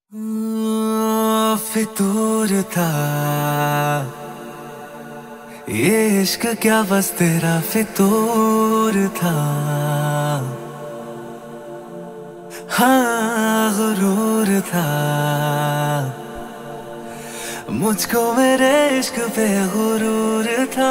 फितूर था ये इश्क, क्या बस तेरा फितूर था। हाँ गुरूर था मुझको, मेरे इश्क पे गुरूर था।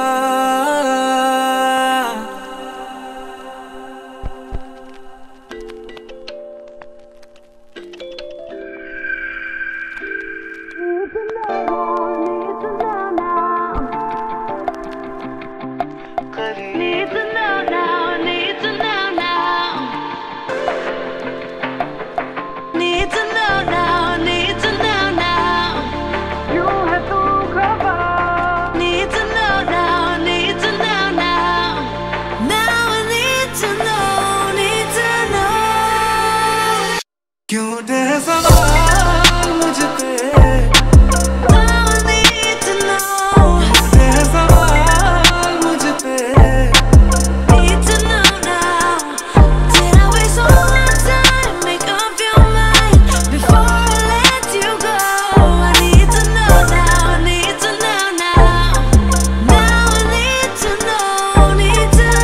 क्यों दे सवाल मुझ पे, Now I need to know. दे सवाल मुझ पे। Need to know now. Did I waste all my time? Make up your mind before I let you go. I need to know now. I need to know now. Now I need to know. Need to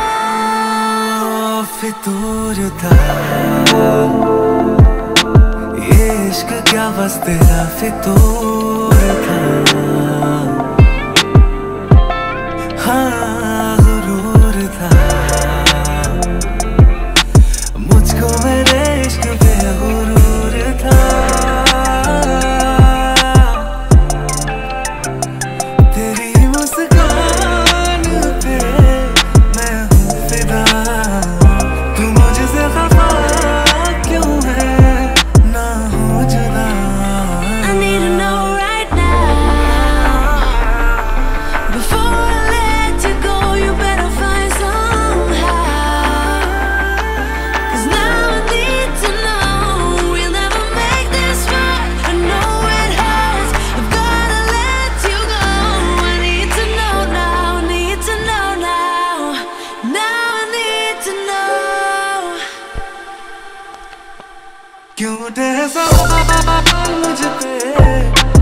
know. फितूर था इश्क, क्या बस तेरा फितूर था। हाँ गुरूर था मुझको, मेरे इश्क पे गुरूर था। तेरी मुस्कान पे मैं हूँ फिदा, तू मुझसे खफा क्यों है ना हो जुदा। I need to know right now. Before I let you go, you better find somehow. 'Cause now I need to know. We'll never make this right. I know it hurts. I've gotta let you go. I need to know now. Need to know now. Now I need to know. क्यों दे सवाल मुझ पे,